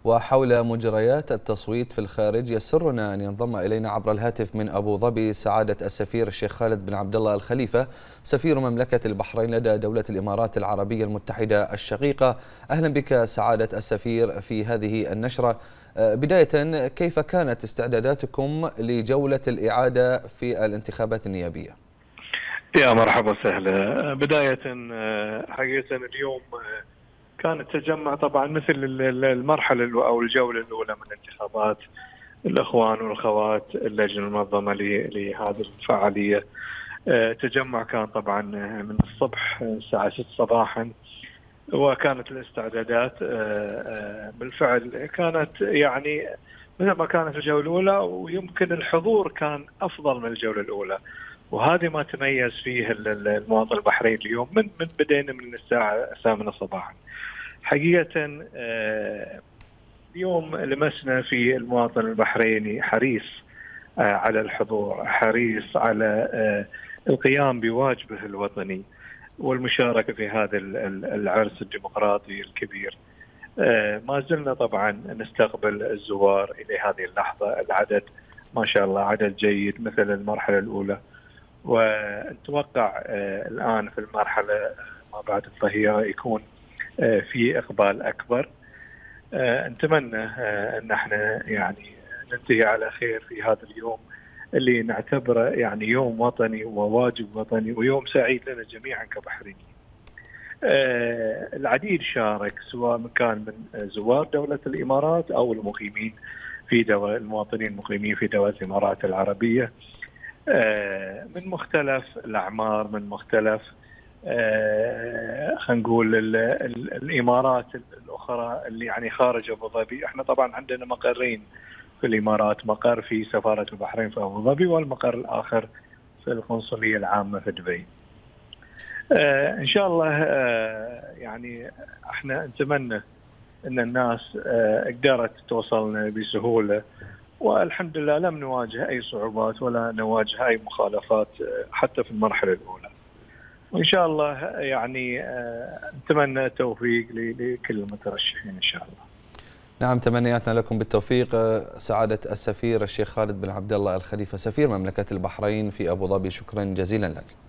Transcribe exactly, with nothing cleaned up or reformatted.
وحول مجريات التصويت في الخارج. يسرنا أن ينضم إلينا عبر الهاتف من أبو ظبي سعادة السفير الشيخ خالد بن عبد الله الخليفة، سفير مملكة البحرين لدى دولة الإمارات العربية المتحدة الشقيقة. أهلا بك سعادة السفير في هذه النشرة. بداية، كيف كانت استعداداتكم لجولة الإعادة في الانتخابات النيابية؟ يا مرحبا وسهلا. بداية حقيقة اليوم كان التجمع طبعا مثل المرحلة أو الجولة الأولى من انتخابات الإخوان والأخوات اللجنة المنظمة لهذه الفعالية. تجمع كان طبعا من الصبح الساعة ستة صباحا، وكانت الاستعدادات بالفعل كانت يعني مثل ما كانت الجولة الأولى، ويمكن الحضور كان أفضل من الجولة الأولى، وهذا ما تميز فيه المواطن البحريني اليوم. من من بدينا من الساعة الثامنة صباحا. حقيقة اليوم لمسنا في المواطن البحريني حريص على الحضور، حريص على القيام بواجبه الوطني والمشاركة في هذا العرس الديمقراطي الكبير. ما زلنا طبعا نستقبل الزوار إلى هذه اللحظة. العدد ما شاء الله عدد جيد مثل المرحلة الأولى، ونتوقع الآن في المرحلة ما بعد الظهيرة يكون في إقبال أكبر. نتمنى أن احنا يعني ننتهي على خير في هذا اليوم اللي نعتبره يعني يوم وطني وواجب وطني ويوم سعيد لنا جميعا كبحرينيين. العديد شارك، سواء كان من زوار دولة الإمارات أو المقيمين في دولة المواطنين المقيمين في دولة الإمارات العربية، من مختلف الأعمار، من مختلف خلينا نقول الإمارات الأخرى اللي يعني خارج أبو ظبي. احنا طبعا عندنا مقرين في الإمارات، مقر في سفارة البحرين في أبو ظبي، والمقر الآخر في القنصلية العامة في دبي. آه إن شاء الله آه يعني احنا نتمنى أن الناس آه قدرت توصلنا بسهولة، والحمد لله لم نواجه أي صعوبات ولا نواجه أي مخالفات آه حتى في المرحلة الأولى. وإن شاء الله يعني آه نتمنى التوفيق لكل المترشحين إن شاء الله. نعم، تمنياتنا لكم بالتوفيق سعادة السفير الشيخ خالد بن عبد الله الخليفة، سفير مملكة البحرين في أبو ظبي. شكرا جزيلا لك.